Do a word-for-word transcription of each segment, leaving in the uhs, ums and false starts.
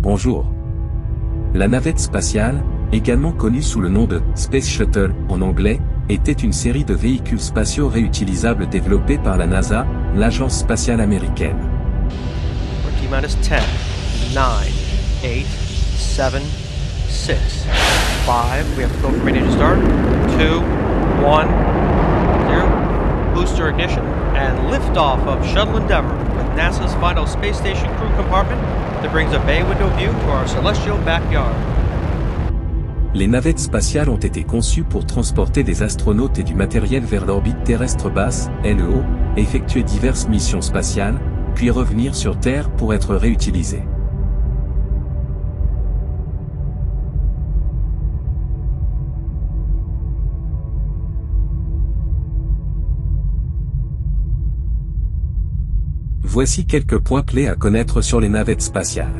Bonjour. La navette spatiale, également connue sous le nom de « Space Shuttle » en anglais, était une série de véhicules spatiaux réutilisables développés par la NASA, l'agence spatiale américaine. T-minus ten, nine, eight, seven, six, five, we have to go for ready to start, two, one, zero, booster ignition, and liftoff of Shuttle Endeavour with NASA's final space station crew compartment that brings a bay window view to our celestial backyard. Les navettes spatiales ont été conçues pour transporter des astronautes et du matériel vers l'orbite terrestre basse, L E O, effectuer diverses missions spatiales, puis revenir sur Terre pour être réutilisées. Voici quelques points clés à connaître sur les navettes spatiales.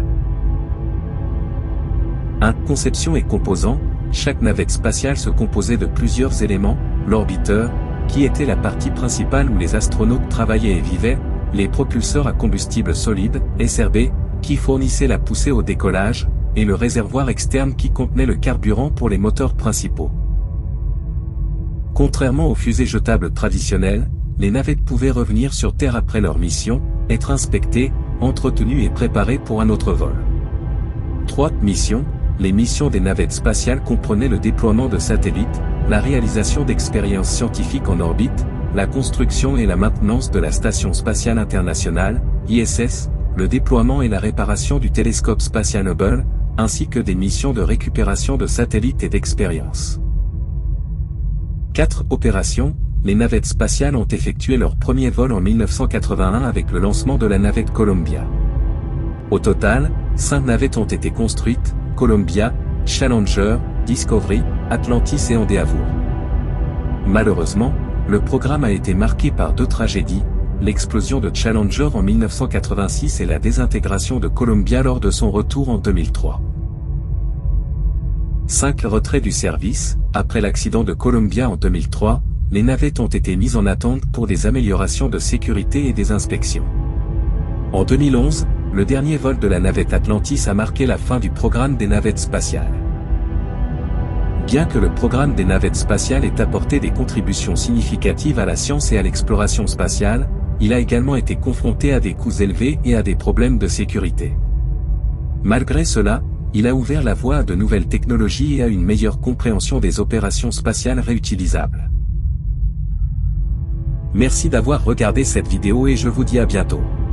un Conception et composants. Chaque navette spatiale se composait de plusieurs éléments, l'orbiteur, qui était la partie principale où les astronautes travaillaient et vivaient, les propulseurs à combustible solide, S R B, qui fournissaient la poussée au décollage, et le réservoir externe qui contenait le carburant pour les moteurs principaux. Contrairement aux fusées jetables traditionnelles, les navettes pouvaient revenir sur Terre après leur mission, être inspectées, entretenues et préparées pour un autre vol. trois Missions. Les missions des navettes spatiales comprenaient le déploiement de satellites, la réalisation d'expériences scientifiques en orbite, la construction et la maintenance de la Station spatiale internationale, I S S, le déploiement et la réparation du télescope spatial Hubble, ainsi que des missions de récupération de satellites et d'expériences. quatre Opérations. Les navettes spatiales ont effectué leur premier vol en mille neuf cent quatre-vingt-un avec le lancement de la navette Columbia. Au total, cinq navettes ont été construites, Columbia, Challenger, Discovery, Atlantis et Endeavour. Malheureusement, le programme a été marqué par deux tragédies, l'explosion de Challenger en mille neuf cent quatre-vingt-six et la désintégration de Columbia lors de son retour en deux mille trois. cinq Retrait du service. Après l'accident de Columbia en deux mille trois, les navettes ont été mises en attente pour des améliorations de sécurité et des inspections. En deux mille onze, le dernier vol de la navette Atlantis a marqué la fin du programme des navettes spatiales. Bien que le programme des navettes spatiales ait apporté des contributions significatives à la science et à l'exploration spatiale, il a également été confronté à des coûts élevés et à des problèmes de sécurité. Malgré cela, il a ouvert la voie à de nouvelles technologies et à une meilleure compréhension des opérations spatiales réutilisables. Merci d'avoir regardé cette vidéo et je vous dis à bientôt.